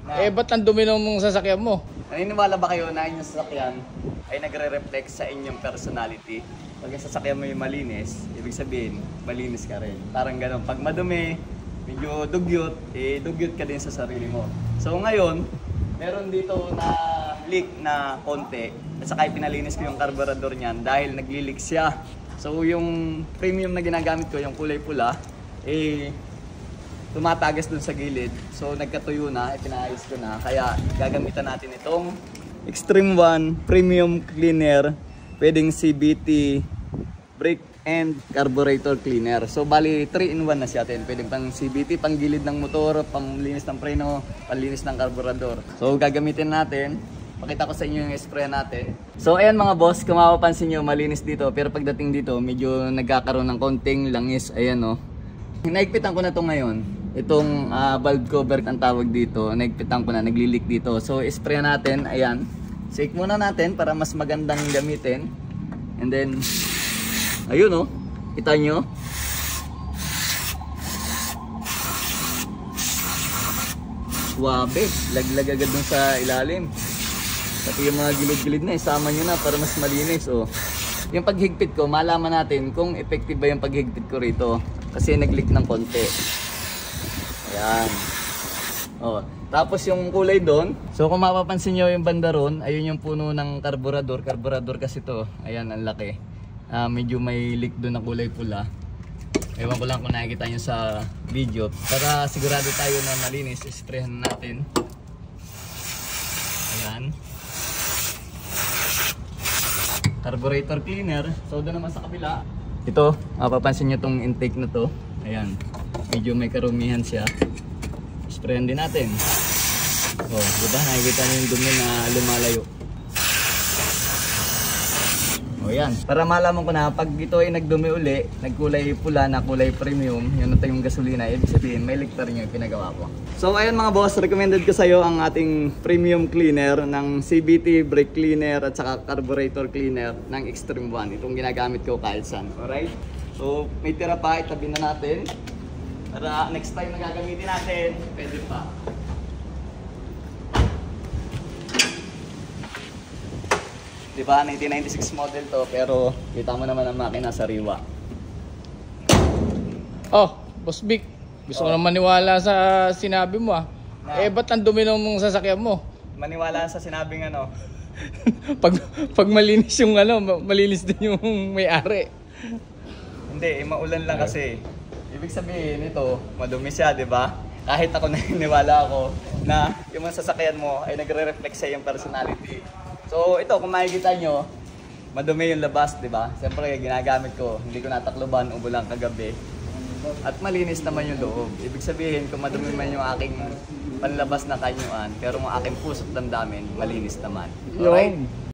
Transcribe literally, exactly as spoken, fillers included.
Na, Eh, ba't ang dumi ng sasakyan mo? naniniwala ba kayo na inyong sasakyan ay nagre-reflect sa inyong personality? Pag yung sasakyan mo yung malinis, ibig sabihin, malinis ka rin. Parang ganun. Pag madumi, medyo dugyot, eh dugyot ka din sa sarili mo. So ngayon, meron dito na leak na konti. At saka pinalinis ko yung carburetor niyan dahil nagli-leak siya. So yung premium na ginagamit ko, yung kulay pula, eh tumatagas dun sa gilid. So nagkatuyo na, ipinaayos ko na. Kaya gagamitan natin itong Extreme One Premium Cleaner. Pwedeng C B T, brake and carburetor cleaner. So bali three in one na siya atin. Pwedeng pang C B T, pang gilid ng motor, panglinis ng preno, panlinis ng carburetor. So gagamitin natin. Pakita ko sa inyo yung spray natin. So ayan mga boss, kung mapapansin nyo, malinis dito. Pero pagdating dito, medyo nagkakaroon ng konting langis. Ayan o. Oh. Naigpitan ko na to ngayon. Itong uh, valve cover ang tawag dito. Naigpitan ko na, nagli-leak dito. So spray natin, ayan. Shake muna natin para mas magandang gamitin. And then, ayun o. Oh. Kita nyo. Suwabe. Laglag agad dun sa ilalim. Pati yung mga gilid-gilid na, isama nyo na para mas malinis. Oh. Yung paghigpit ko, malaman natin kung effective ba yung paghigpit ko rito. Kasi nag-leak ng konti. Ayan. Oh. Tapos yung kulay doon. So kung mapapansin nyo yung banda ron, ayun yung puno ng carburetor. Carburetor kasi to. Ayan, ang laki. Uh, medyo may leak doon na kulay pula. Ewan ko lang kung nakikita nyo sa video. Para sigurado tayo na malinis, isprayhan natin. Ayan. Carburetor cleaner. So doon naman sa kabila, ito, mapapansin nyo tong intake na to. Ayan, medyo may karumihan siya. Sprayan din natin. Oh, diba? Nakikita nyo yung dumi na lumalayo. O yan, para malaman ko na pag ito ay nagdumi uli, nagkulay pula na kulay premium, yun na yung gasolina, ibig sabihin may leak pa rin yung pinagawa ko. So ayun mga boss, recommended ko sa iyo ang ating premium cleaner ng C B T brake cleaner at saka carburetor cleaner ng Extreme One. Itong ginagamit ko kahit saan. Alright? So may tira pa, itabi na natin. Para next time na gagamitin natin, pwede pa. Diba, nineteen ninety-six model to, pero kita mo naman ang makina sariwa. Oh, Boss Vic, gusto Oh. ko naman maniwala sa sinabi mo ah. Na? Eh, ba't ang dumi ng sasakyan mo? Maniwala sa sinabing ano. pag, pag malinis yung ano, malinis din yung may-ari. Hindi, eh, maulan lang kasi. Ibig sabihin ito, madumi siya, di ba? Kahit ako naniniwala ako na yung mga sasakyan mo ay nagre-reflect sa iyong personality. So ito, kung makikita nyo, madumi yung labas, di ba? Siyempre, ginagamit ko, hindi ko natakloban, umulang kagabi. At malinis naman yung loob. Ibig sabihin, kung madumi man yung aking panlabas na kanyuan, pero yung aking puso't damdamin, malinis naman. Alright?